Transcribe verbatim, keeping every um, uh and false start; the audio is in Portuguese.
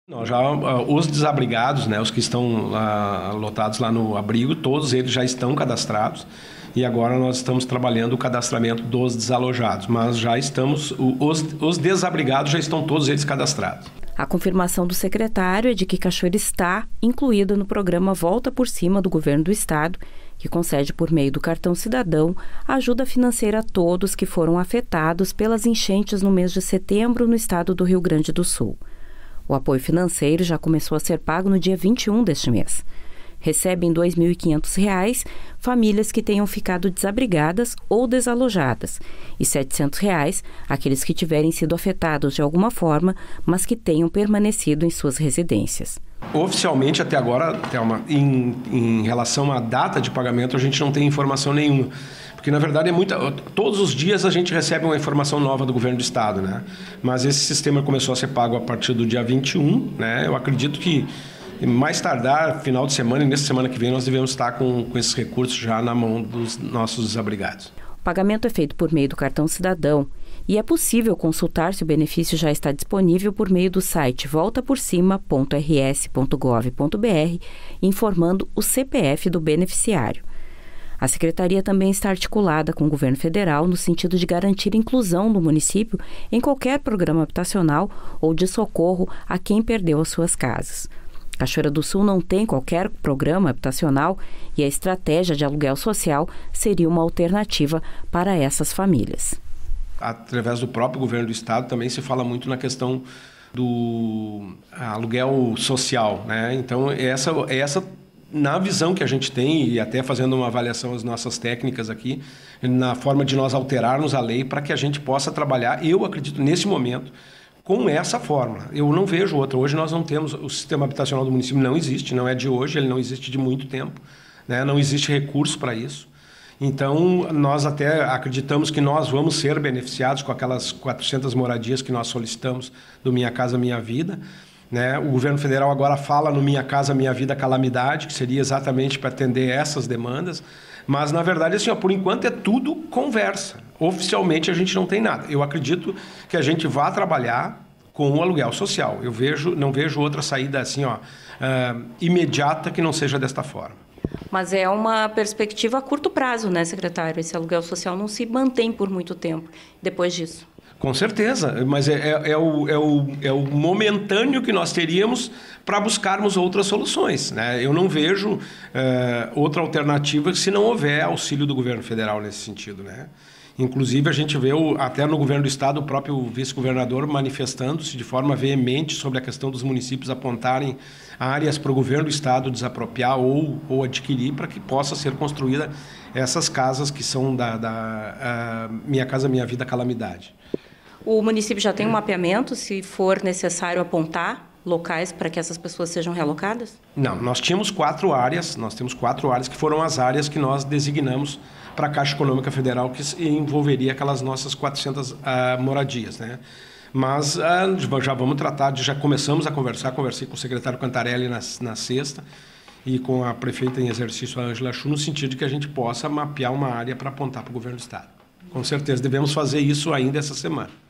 Não, já os desabrigados, né, os que estão lá, lotados lá no abrigo, todos eles já estão cadastrados e agora nós estamos trabalhando o cadastramento dos desalojados, mas já estamos, os, os desabrigados já estão todos eles cadastrados. A confirmação do secretário é de que Cachoeira está incluída no programa Volta por Cima do Governo do Estado, que concede por meio do Cartão Cidadão ajuda financeira a todos que foram afetados pelas enchentes no mês de setembro no estado do Rio Grande do Sul. O apoio financeiro já começou a ser pago no dia vinte e um deste mês. Recebem dois mil e quinhentos reais famílias que tenham ficado desabrigadas ou desalojadas e setecentos reais aqueles que tiverem sido afetados de alguma forma, mas que tenham permanecido em suas residências. Oficialmente, até agora, Thelma, em, em relação à data de pagamento, a gente não tem informação nenhuma. Porque, na verdade, é muita, todos os dias a gente recebe uma informação nova do governo do estado, né? Mas esse sistema começou a ser pago a partir do dia vinte e um, né? Eu acredito que mais tardar, final de semana e nessa semana que vem, nós devemos estar com, com esses recursos já na mão dos nossos desabrigados. O pagamento é feito por meio do Cartão Cidadão e é possível consultar se o benefício já está disponível por meio do site volta por cima ponto r s ponto gov ponto b r, informando o C P F do beneficiário. A Secretaria também está articulada com o governo federal no sentido de garantir inclusão do município em qualquer programa habitacional ou de socorro a quem perdeu as suas casas. Cachoeira do Sul não tem qualquer programa habitacional e a estratégia de aluguel social seria uma alternativa para essas famílias. Através do próprio governo do estado também se fala muito na questão do aluguel social, né? Então, essa, essa na visão que a gente tem, e até fazendo uma avaliação das nossas técnicas aqui, na forma de nós alterarmos a lei para que a gente possa trabalhar, eu acredito, nesse momento, com essa fórmula. Eu não vejo outra. Hoje nós não temos, o sistema habitacional do município não existe, não é de hoje, ele não existe de muito tempo, né? Não existe recurso para isso. Então, nós até acreditamos que nós vamos ser beneficiados com aquelas quatrocentas moradias que nós solicitamos do Minha Casa Minha Vida, né? O governo federal agora fala no Minha Casa Minha Vida Calamidade, que seria exatamente para atender essas demandas, mas, na verdade, assim, ó, por enquanto é tudo conversa. Oficialmente a gente não tem nada. Eu acredito que a gente vá trabalhar com o aluguel social. Eu vejo, não vejo outra saída assim, ó, uh, imediata que não seja desta forma. Mas é uma perspectiva a curto prazo, né, secretário? Esse aluguel social não se mantém por muito tempo depois disso. Com certeza, mas é, é, é, o, é, o, é o momentâneo que nós teríamos para buscarmos outras soluções, né? Eu não vejo é, outra alternativa se não houver auxílio do governo federal nesse sentido, né? Inclusive, a gente vê o, até no governo do estado o próprio vice-governador manifestando-se de forma veemente sobre a questão dos municípios apontarem áreas para o governo do estado desapropriar ou, ou adquirir para que possa ser construída essas casas que são da, da Minha Casa Minha Vida Calamidade. O município já tem um mapeamento, se for necessário apontar locais para que essas pessoas sejam realocadas? Não, nós tínhamos quatro áreas, nós temos quatro áreas que foram as áreas que nós designamos para a Caixa Econômica Federal, que envolveria aquelas nossas quatrocentas uh, moradias, né? Mas uh, já vamos tratar, de, já começamos a conversar, conversei com o secretário Cantarelli na, na sexta e com a prefeita em exercício, a Ângela Chu, no sentido de que a gente possa mapear uma área para apontar para o governo do estado. Com certeza, devemos fazer isso ainda essa semana.